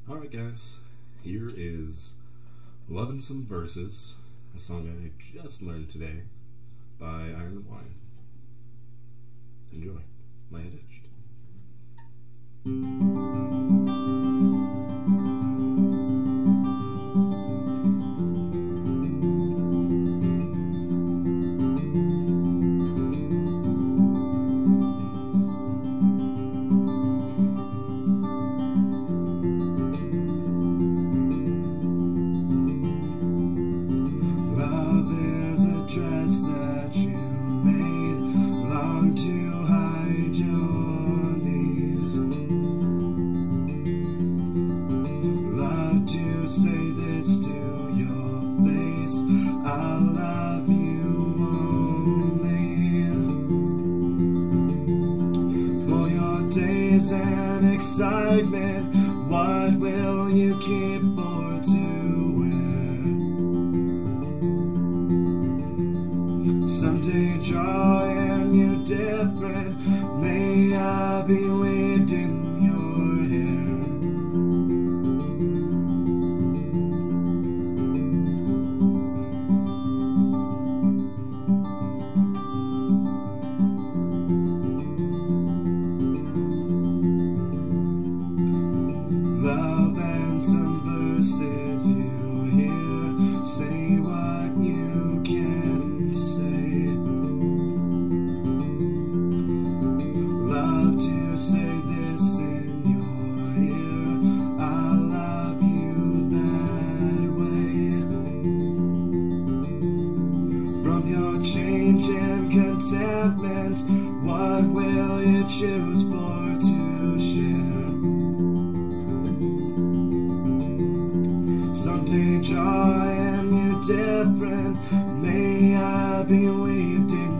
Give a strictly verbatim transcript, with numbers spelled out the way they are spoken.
Alright guys, here is Lovin' Some Verses, a song I just learned today by Iron and Wine. Enjoy. My head itched. Say this to your face, I love you only. For your days and excitement, what will you keep for to wear? Someday joy and you different, may I be weaved in your hair. Love and some verses you hear, say what you can say. Love to say this in your ear, I love you that way. From your change and contentment, what will you choose for to share? Someday joy and you different, may I be weaved in